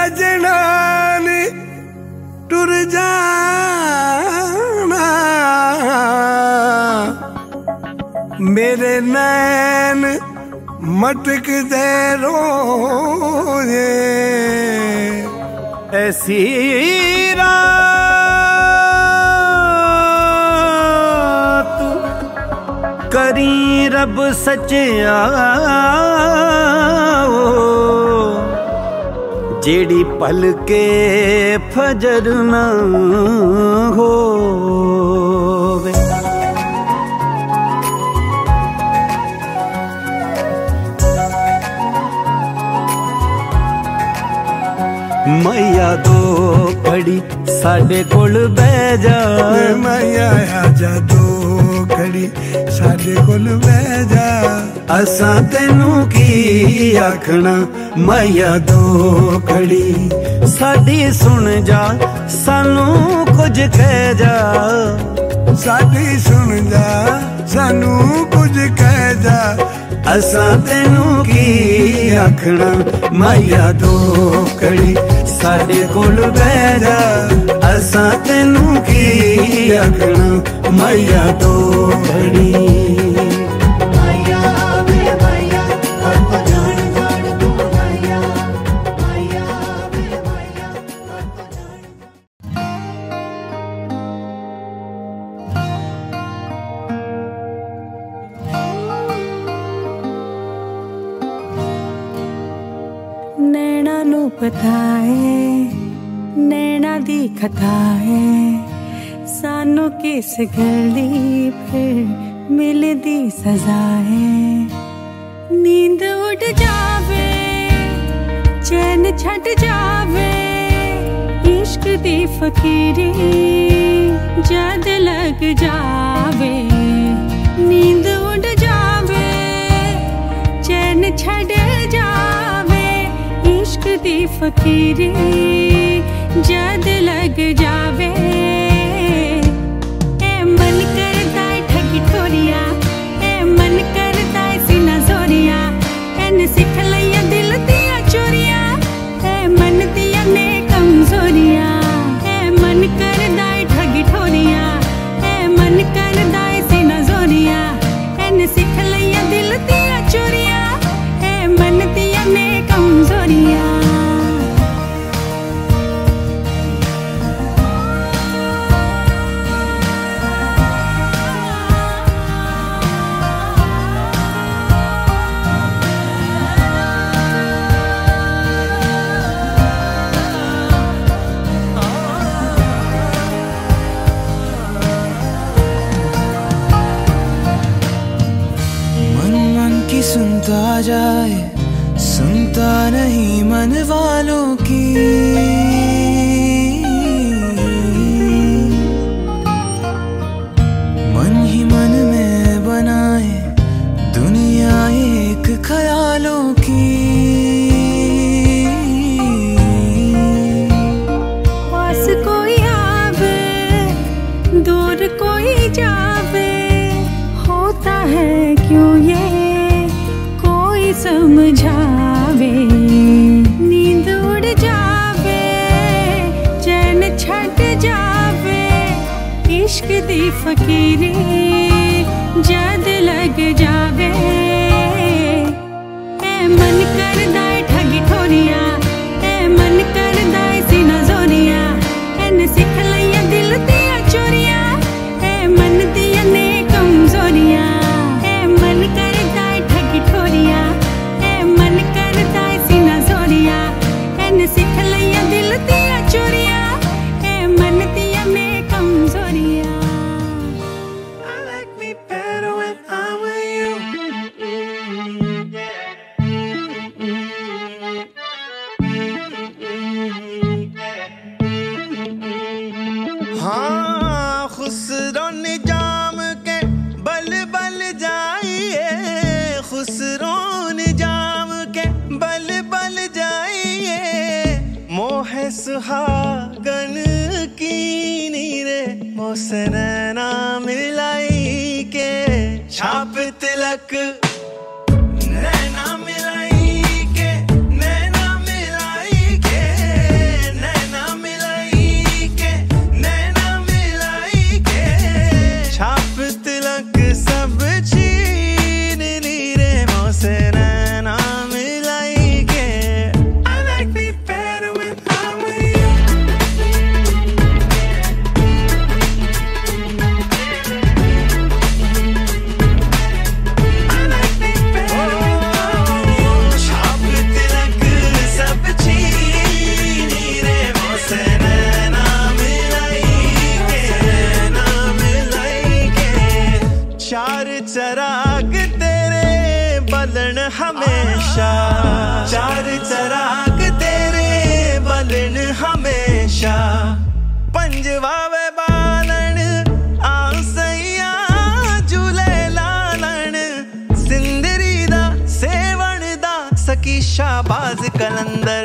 सजना ने टुर जाना, मेरे नैन मटक दे रोजे। ऐसी रात करी रब सचिया, जेड़ी पल के फजर ना होवे। मैया दो घड़ी साडे कोल बह जा, मैया आजा दो घड़ी साडे कोल बह जा। असां तेनू की आखना, मैया दो घड़ी साडी सुन जा, सानू कुछ कह जा। साडी सुन जा, सानू कुछ कह जा। असां तेनू की आखना, मैया दो घड़ी साडे कोल बह जा। असां तेनू की आखना, मैया दो घड़ी। नैना नू पता है नैना दी कथा है, सानू किस गली फिर मिलदी सजा है। नींद उड़ जावे चैन छट जावे, इश्क दी फकीरी जद लग जावे। नींद उड़ जावे चैन छट जावे, इश्क दी फकीरी जद लग जावे। ए मन करता है ठगी ठोरिया, ए मन करता है सीना जोरिया। एन सिख लिया दिल दिया चोरिया, ए मन दिया ने कमजोरिया। ए मन करता है ठगी ठोरिया, ए मन करता है सीना जोरिया। एन सिख लिया दिल दिया चोरिया, ए मन दिया ने कमजोरिया। सुनता जाए सुनता नहीं मन वालों की। मन ही मन में बनाए दुनिया एक ख्यालों की। पास कोई आवे दूर कोई जावे, होता है क्यों ये समझावे। नींद उड़ जावे चैन छट जावे, इश्क दी फकीरी जद लग जावे। ए मन करदा है ठगी ठोरिया, ए मन करदा है सीना जोरिया। एन सिख लिया दिल दिया चोरिया, ए मन दिया ने कमजोरिया। ए मन करदा है ठगी ठोरिया, सिख लिया दिल दिया चोरिया, ए मन दिया में कमजोरिया। I like me better when I'm with you. हाँ खुसरो निजाम के बल बल जाइए, खुसरो निजाम के बल बल जाइए। मोहे सुहागन की नीरे मोसे नैना मिलाई के, छाप तिलक नैना मिलाई के, नैना मिलाई के। हमेशा, चार चराग तेरे बलन हमेशा, पंजवा वे बालन आसैया झूले लालन, सिंदरी दा सेवण दा सकी शाबाज कलंदर,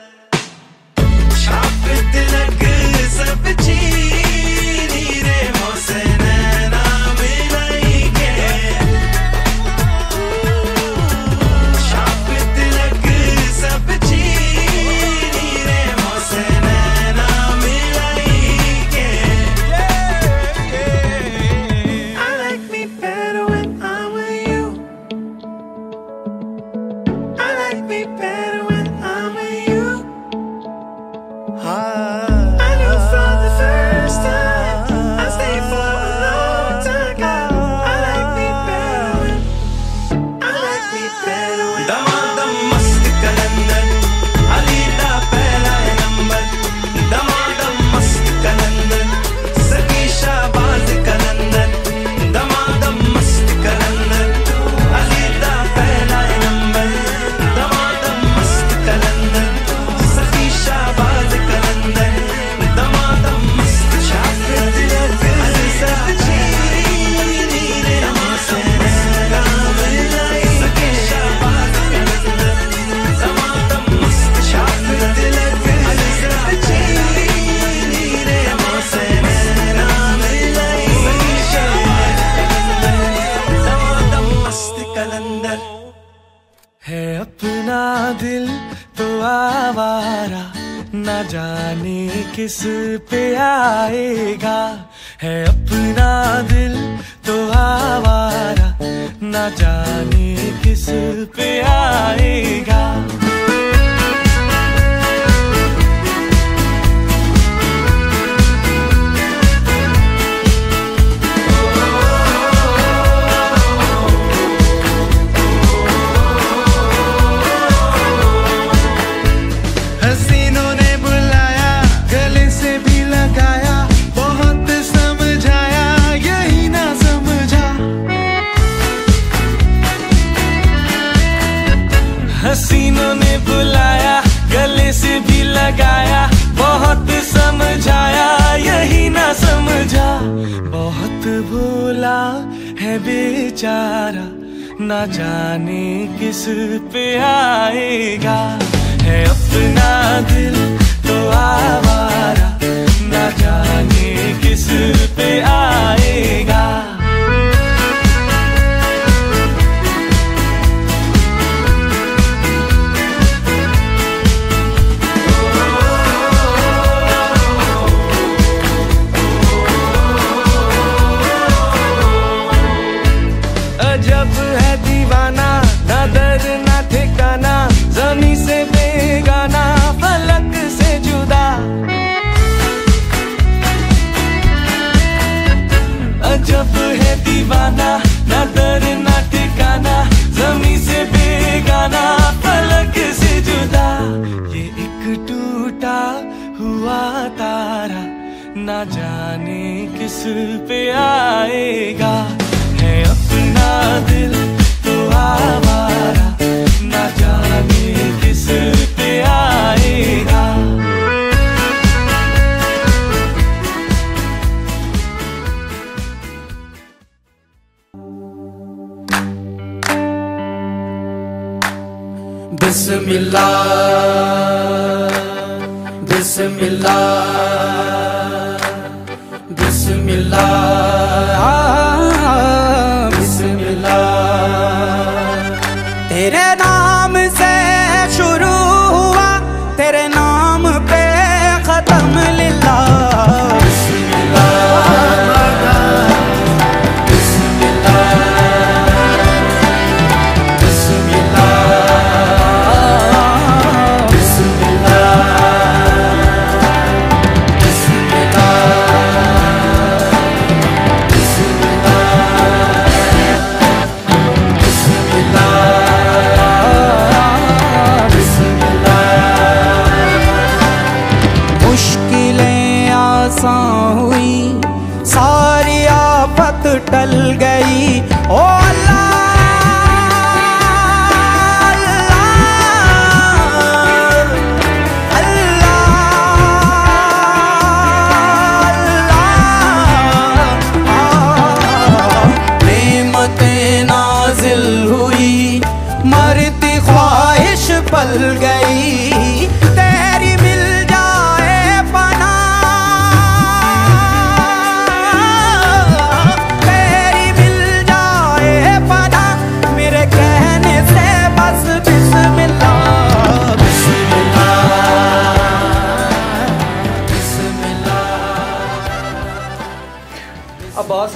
छाप तिलक सब चीनी रे मोसे नैना मिलाई के, छाप तिलक सब चीनी रे मोसे नैना मिलाई के। I like me better when I'm with you, I like me better when I'm with you. I knew from the first time I stayed for a long time. I like me better when, I like me better when. Damadam mast kalandar, Ali da pehla number. Damadam mast kalandar, Saki Shahbaz kalandar. Damadam mast kalandar, Ali da pehla number. Damadam mast kalandar, Saki Shahbaz kalandar. Damadam mast छाप तिलक सब चीनी रे मोसे नैना मिलाई के, शाबाज कलंदर। दामादम मस्त छाप तिलक सब चीनी रे मोसे नैना मिलाई के, शाबाज कलंदर। दामादम मस्त कलंदर है अपना दिल तो आवारा, न जाने किस पे आएगा, है अपना दिल तो आवारा, न जाने किस पे आएगा। हसीनों ने बुलाया, गले से भी लगाया, बहुत समझाया, यही ना समझा। हसीनों ने बुलाया, गले से भी लगाया, बहुत समझाया, यही ना समझा। बहुत भूला है बेचारा, ना जाने किस पे आएगा, है अपना दिल तो आवारा, ना जाने किस पे आएगा। अजब है दीवाना, ना दर ना ठिकाना, जमी से बेगाना, फलक से जुदा। अजब है दीवाना, ना दर ना ठिकाना, जमी से बेगाना, फलक से जुदा। ये एक टूटा हुआ तारा, ना जाने किस पे आएगा, है अपना दिल तो आवारा, ना जाने किस पे आएगा। बिस्मिल्लाह बिस्मिल्लाह बिस्मिल्लाह बिस्मिल्लाह। तेरे नाम से शुरू हुआ, तेरे नाम पे खत्म लिल्लाह।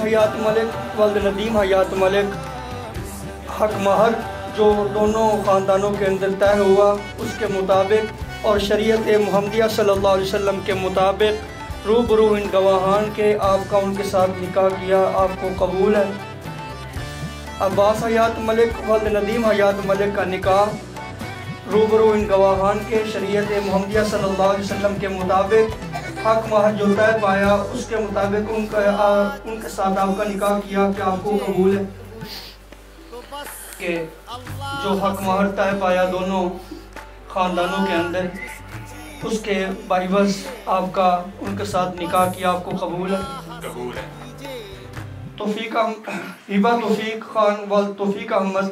हयात मलिक वल्द नदीम हयात मलिक हक महर जो दोनों ख़ानदानों के अंदर तय हुआ उसके मुताबिक और शरीयत मुहम्मदिया सल्लल्लाहु अलैहि वसल्लम के मुताबिक रूबरू इन गवाहान के आपका उनके साथ निकाह किया, आपको कबूल है। अब्बास हयात मलिक वल्द नदीम हयात मलिक का निकाह रूबरू इन गवाहान के शरीयत मुहम्मदिया सल्लल्लाहु अलैहि वसल्लम के मुताबिक हक महर जो तय पाया उसके मुताबिक उनके साथ आपका निकाह किया कि आपको कबूल है कि जो हक महर तय पाया दोनों ख़ानदानों के अंदर उसके बाइवस आपका उनके साथ निकाह किया, आपको कबूल है। तौफीक हिबा तौफीक खान वल तौफीक अहमद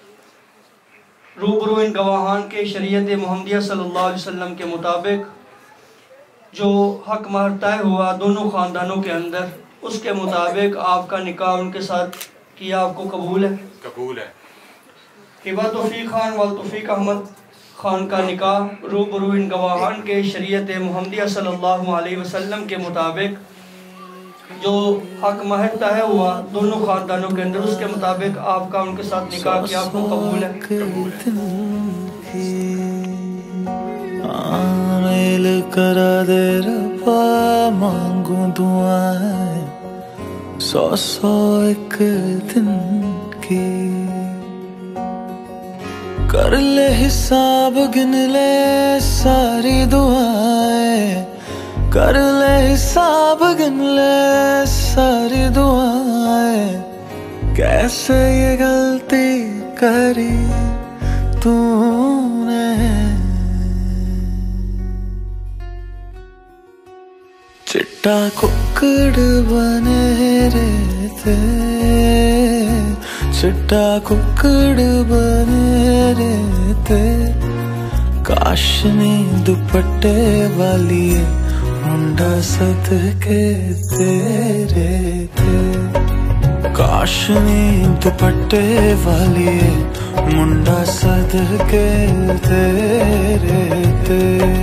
रूबरू इन गवाहान के शरीयत मुहम्मदिया सल्लल्लाहु अलैहि वसल्लम के मुताबिक जो हक महर तय हुआ दोनों ख़ानदानों के अंदर उसके मुताबिक आपका निकाह उनके साथ किया, आपको कबूल है। हिबा तौफीक खान वल तौफीक अहमद खान का निकाह रूबरू इन गवाहान के शरीयत मुहम्मदिया सल्लल्लाहु अलैहि वसल्लम के मुताबिक जो हक महर तय हुआ दोनों ख़ानदानों के अंदर उसके मुताबिक आपका उनके साथ निकाह किया, आपको कबूल है। करा दे रब्बा मांगू दुआएं 100 एक दिन की, कर ले हिसाब गिन ले सारी दुआएं, कर ले हिसाब गिन ले सारी दुआएं, कैसे ये गलती करी तूने। चिट्टा कुक्कड़ बने रहते, चिट्टा कुक्कड़ बने रहते, काशनी दुपट्टे वाली मुंडा सदके तेरे थे, काशनी दुपट्टे वाली मुंडा सदके तेरे थे।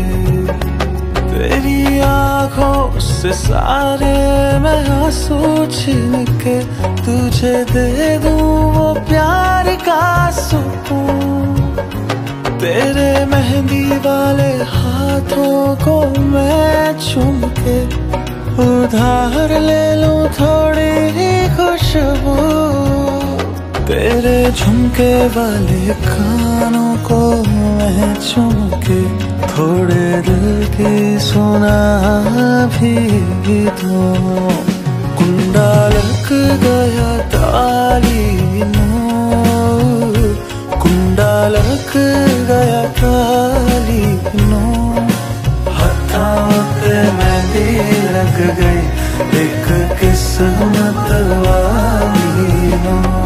तेरी आँखों से सारे मैं आंसू छीन के तुझे दे दूं वो प्यार का सुकून, तेरे मेहंदी वाले हाथों को मैं चूम के उधार ले लूं थोड़ी ही खुशबू, तेरे झुमके वाले कानों को मैं चूम के थोड़े दिल की सुना भी दूं। कुंडा लग गया ताली नूर, कुंडा लग गया ताली नूर, हथों पे मेहंदी लग गई एक किस्मत वाली नूर।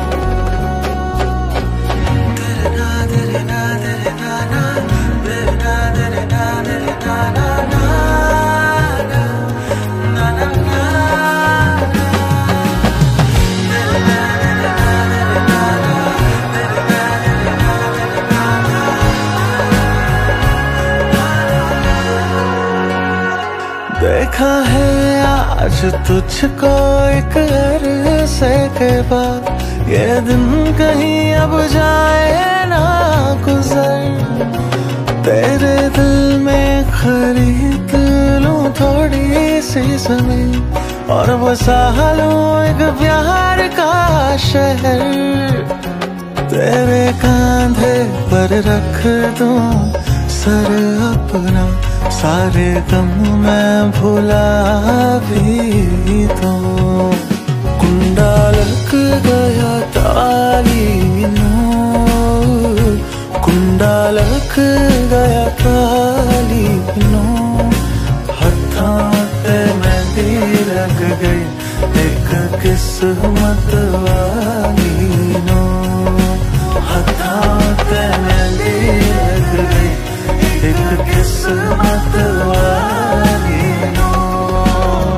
देखा है आज तुझको एक अरसे के बाद, ये दिन कहीं अब जाए ना गुजर, तेरे दिल में खरीद लूं थोड़ी सी ज़मीन और बसा लूं एक प्यार का शहर, तेरे कांधे पर रख दूं सर अपना, सारे गम मैं भुला भी दूं। कुंडा लग गया ताली नूर, कुंडा लग गया ताली नूर, हथों पे मेहंदी लग गई एक किस्मत वाली नूर, हथों पे मेहंदी लग गई एक किस्मत वाली नूर।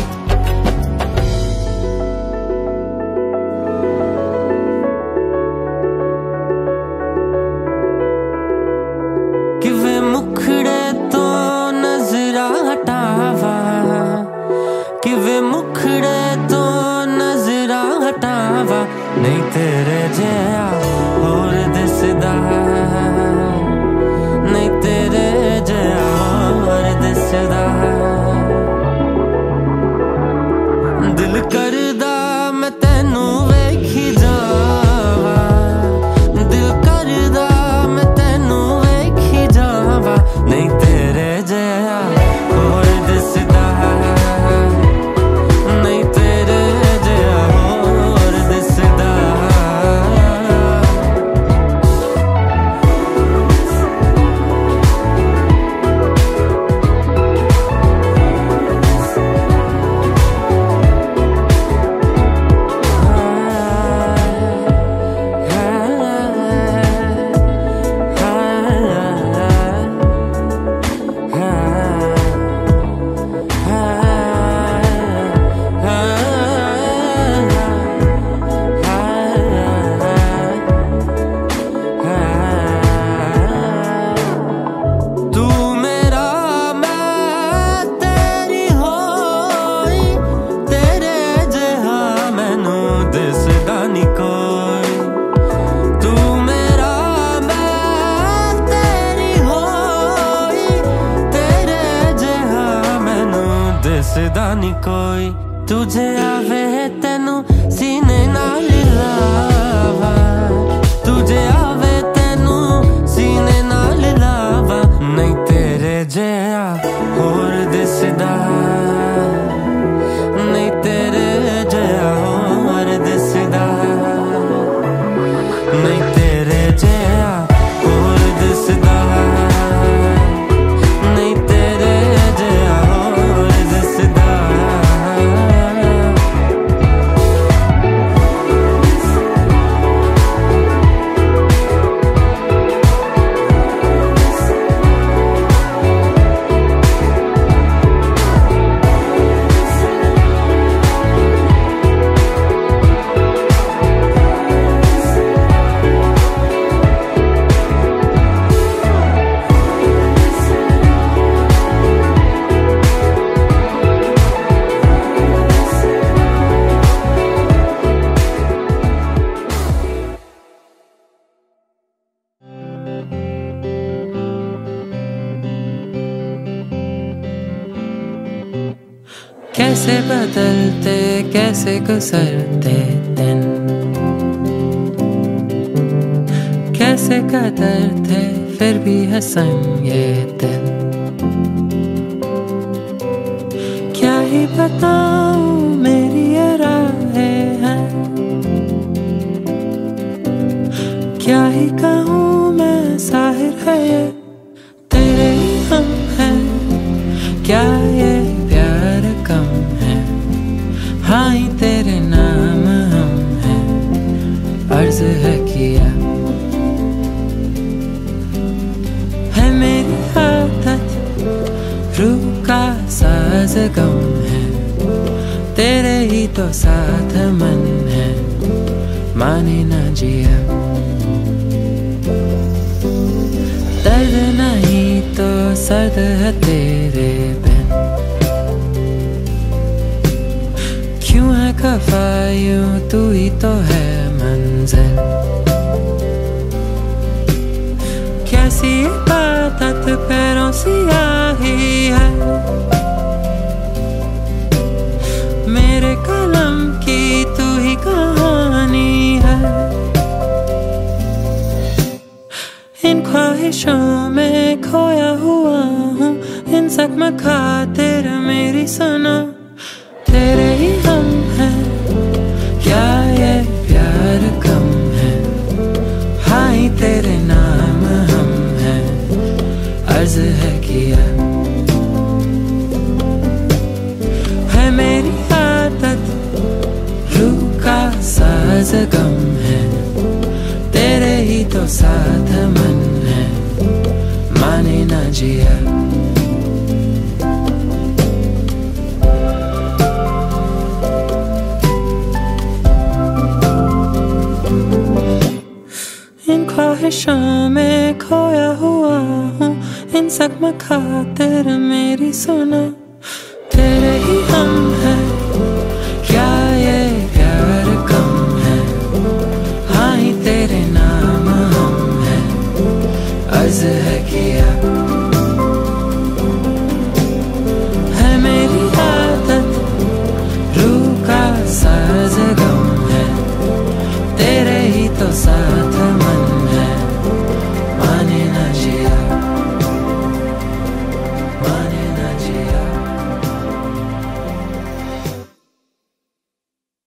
किवे मुखड़े तो नजरा हटावा, किवे मुखड़े तो नहीं तेरे जिया होर दिसदा नहीं तेरे जिया होर दिसदा दिल करदा मैं तैनू वेखी जावा दिल करदा मैं तैनू वेखी जावा नहीं तेरे जिया होर दिसदा नहीं तेरे जिया होर दिसदा दिसदा नी कोई तुझे आवे तेनू सीने नाल लावा तुझे आवे तेनू सीने नाल लावा नहीं तेरे जिया होर दिसदा नहीं तेरे जिया होर दिसदा नहीं तेरे जिया होर दिसदा नहीं तेरे जिया होर दिसदा कैसे बदलते कैसे गुजरते दिन कैसे कदरते फिर भी हसन ये दिल क्या ही बताऊं मेरी ये राहें हैं क्या ही कहूँ मैं जाहिर है ये तेरे ही हम हैं क्या ये प्यार कम है हाँ ही तेरे नाम हम हैं अर्ज है किया है मेरी आदत रूह का साज गम है तेरे ही तो साथ मन है माने ना जिया दर्द नहीं तो सर्द है तेरे बिन क्यों है खफा यूं तू ही तो है मंजिल कैसी आदत पैरों से आई है मेरे कलम की तू ही कहानी है इन ख्वाहिशों में खोया हुआ हूँ इन सख्म खातिर मेरी सुनो तेरे ही हम हैं क्या ये प्यार कम है हाँ ही तेरे नाम हम हैं अर्ज है किया है मेरी आदत रूह का साज गम है तेरे ही तो साथ मन है माने ना जिया इन ख्वाहिशों में खोया हुआ हूँ इन सख्म खातिर मेरी सुनो